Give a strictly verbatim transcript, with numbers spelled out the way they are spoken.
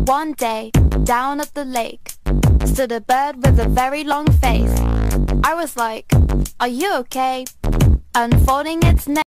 One day, down at the lake, stood a bird with a very long face. I was like, "Are you okay?" Unfolding its neck